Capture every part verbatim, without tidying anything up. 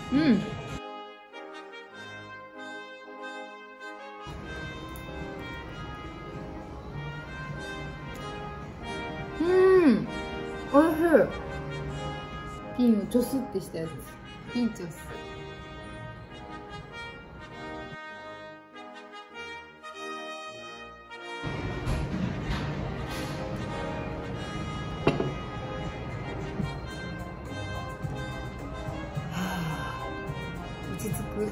うん。うん。おいしい。ピンをチョスってしたやつ。ピンチョス。落ち着く。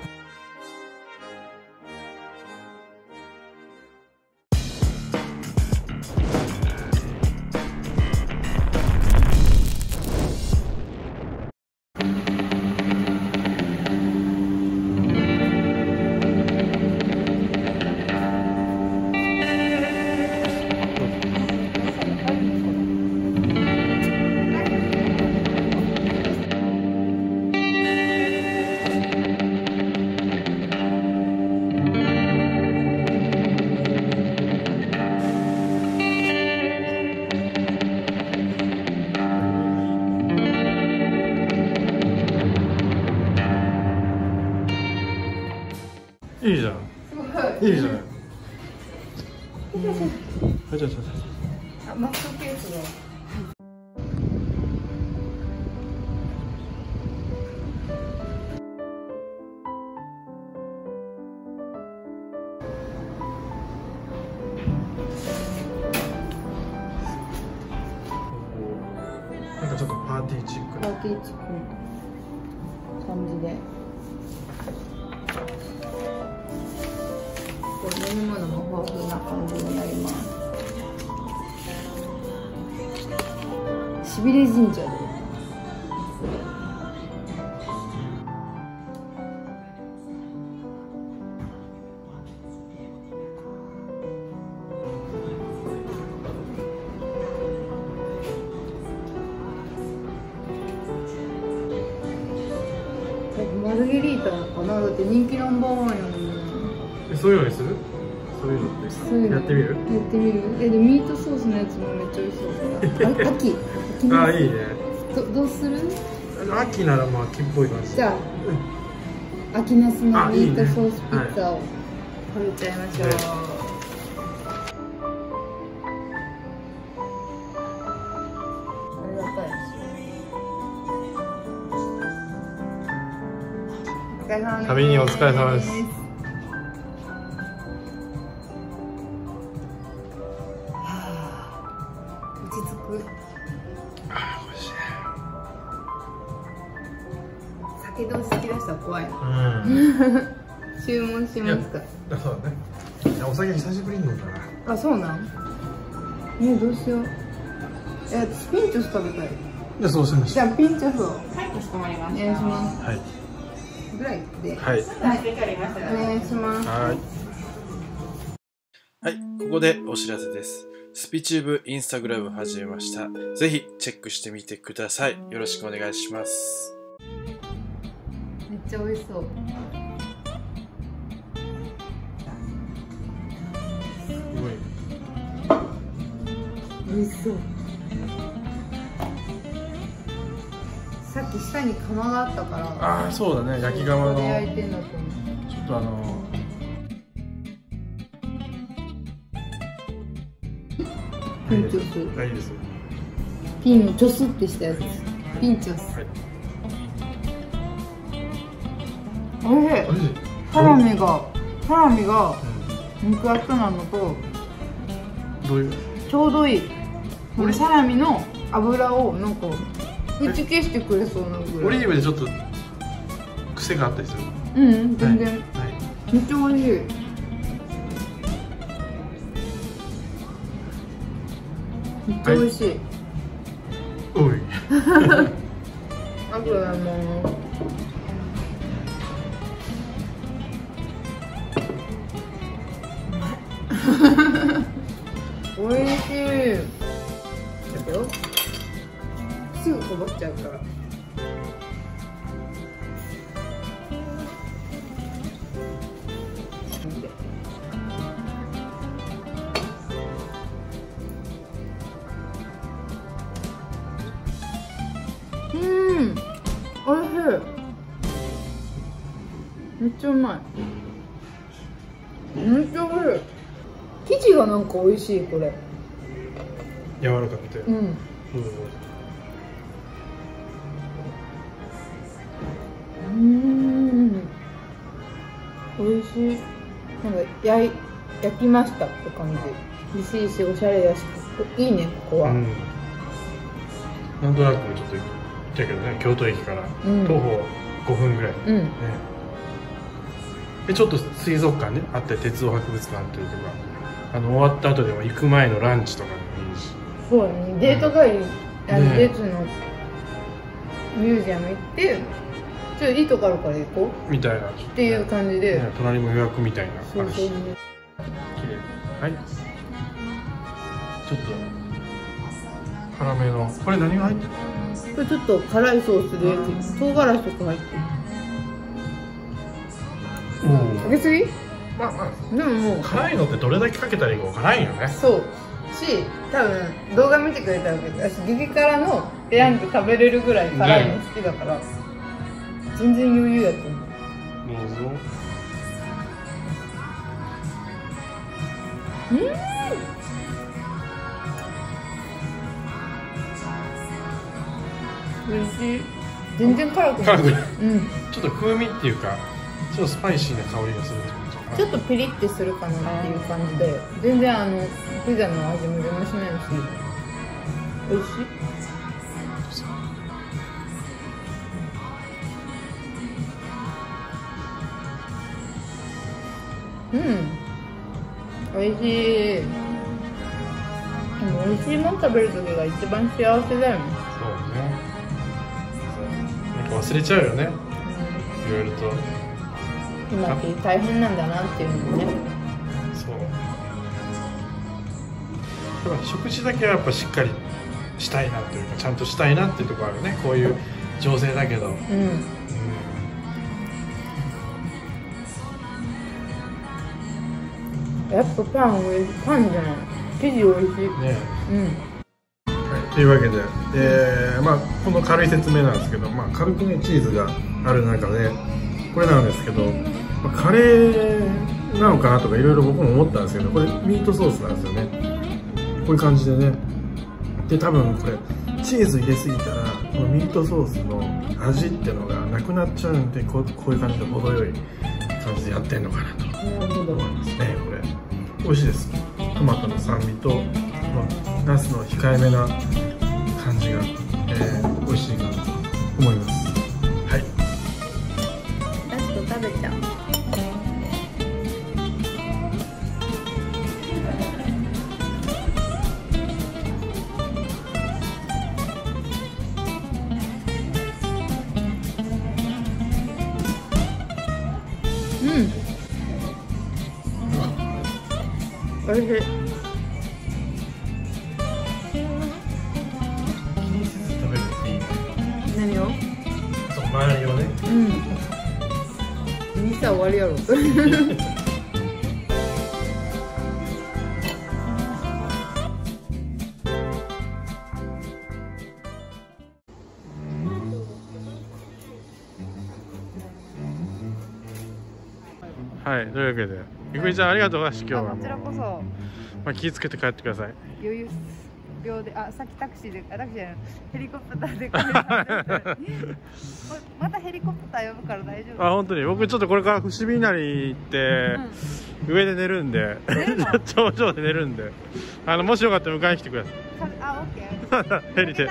いいじゃん。いいじゃん。はい、じゃあ、じゃあ、マスクケースだ。 なんかちょっとパーティーチックパーティーチックな感じで。飲み物も豊富な感じになります。しびれ神社で。マルゲリータなのかな、だって人気ナンバーワンやもんね。 そういうのにする？そういうのってそういうのやってみる？ やってみる。え、でミートソースのやつもめっちゃ美味しそうだ。秋。秋ああ、いいね。 どどうする？ 秋ならまあ秋っぽい感じ。 じゃあ、秋ナスのミートソースピッツァを食べちゃいましょう。ありがたいです。 旅にお疲れ様です。 落ち着く。 ああ、美味しい。 酒同士好き出したら怖いな。 うん。 注文しますか。 そうだね。いや、お酒久しぶりに飲んだな。 あ、そうなん。ね、どうしよう。え、私ピンチョス食べたい。 じゃあ、そうしましょう。 じゃあ、ピンチョスを。はい、かしこまりました。お願いします。 はい。 ぐらいで。 はい。 はい、お願いします。 はい。はい、ここでお知らせです。スピチューブインスタグラム始めました。ぜひチェックしてみてください。よろしくお願いします。 めっちゃ美味しそう。 すごい。 美味しそう。さっき下に窯があったから。 ああ、そうだね。焼き窯の。 焼いてんだと思う。 ちょっとあの。 ピンチョス。 はい、いいです。 ピンをチョスってしたやつ。ピンチョス。 はい。 おいしい。ハラミが、ハラミが肉厚なのと。 どういう。 ちょうどいい。これサラミの油をなんか打ち消してくれそうなぐらい。 オリーブでちょっと癖があったりする。 うん、全然。 はい。 めっちゃ美味しい。めっちゃ美味しい。 おい。 あとはもう。美味しい。だけどすぐこぼしちゃうから。うん、おいしい。 めっちゃうまい。めっちゃおいしい。生地がなんか美味しい。これ柔らかくて、 うん、うん、うん、美味しい。なんか焼い焼きましたって感じ。美味しいしおしゃれだしいいね、ここは。うん、 なんとなくちょっと行ったけどね、京都駅から徒歩ごふんぐらい、うん、ね。でちょっと水族館ねあって、鉄道博物館というか、あの終わった後でも行く前のランチとかでもいいし。そうだね、 デート帰り、あのデートのミュージアム行ってちょっといいとこあるから行こうみたいなっていう感じで、 ね、隣も予約みたいな。 そうそう、綺麗。 はい、ちょっと辛めの、これ何が入ってるの？ これちょっと辛いソースで唐辛子とか入ってる。かけすぎ？ まあまあでももう辛いのってどれだけかけたらいいかわからんよね。 そうし、多分動画見てくれたわけで、私激辛の選んで食べれるぐらい辛いの好きだから、ね、全然余裕やと思う。どうぞ。うん、美味しい。全然辛くない。辛くない。うん。 ちょっと風味っていうか、ちょっとスパイシーな香りがするってことかな。 ちょっとピリってするかなっていう感じで、全然あのピザの味も邪魔しないし、美味しい。うん、美味しい。でも美味しいもの食べる時が一番幸せだよね。そうね。 なんか忘れちゃうよね。いろいろと。 今って大変なんだなっていうのもね。 そう。やっぱ食事だけはやっぱしっかりしたいなというか、ちゃんとしたいなっていうところあるね。こういう情勢だけど。うん。 やっぱパンおいしい。パンじゃない、生地おいしいね。うん、 はい、というわけで、えーまあ、この軽い説明なんですけど、まあ、軽くねチーズがある中でこれなんですけど、まあ、カレーなのかなとかいろいろ僕も思ったんですけど、これミートソースなんですよね。こういう感じでね。で多分これチーズ入れすぎたらこのミートソースの味っていうのがなくなっちゃうんで、こう、こういう感じで程よい感じでやってんのかなと思いますね。これ美味しいです。トマトの酸味とナスの控えめな感じが、えー、美味しいかなと思います。はい。 ラスト食べちゃう。うん。おいしい。 気にせず食べるっていいね。 何を？ そう、周りをね。 うん。にさ終わりやろ。 はい、というわけで、ゆくみちゃんありがとうございました。今日はこちらこそ。 まあ、気をつけて帰ってください。 余裕秒で、あ、さっきタクシーで、あ、タクシーじゃない、ヘリコプターで帰る。またヘリコプター呼ぶから大丈夫。 あ、本当に、僕ちょっとこれから伏見稲荷行って、うん、上で寝るんで、頂上で寝るんで、あのもしよかったら迎えに来てください。 あ、オッケー。 ヘリで。はい。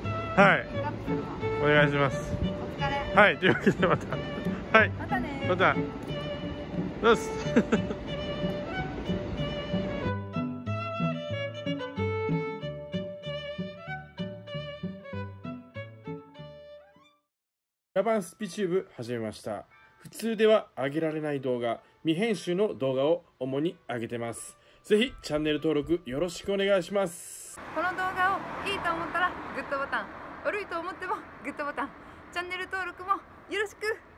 お願いします。 お疲れ。 はい、というわけでまた。はい。 またね。 また。よし。ラバンスピチューブ始めました。普通では上げられない動画、未編集の動画を主に上げてます。ぜひチャンネル登録よろしくお願いします。 この動画をいいと思ったらグッドボタン、悪いと思ってもグッドボタン、チャンネル登録もよろしく。